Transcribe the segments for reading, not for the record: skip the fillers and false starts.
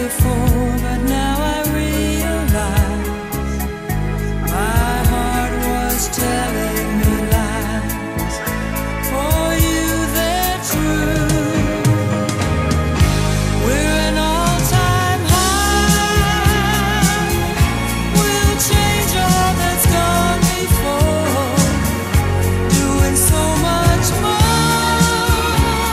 before, but now I realize my heart was telling me lies. For you they're true. We're an all-time high. We'll change all that's gone before, doing so much more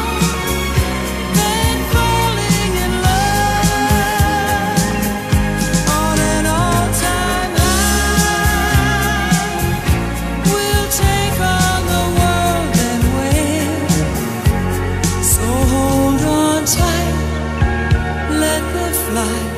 than falling in love. On an all-time high, we'll take on the world and win. So hold on tight, let the flight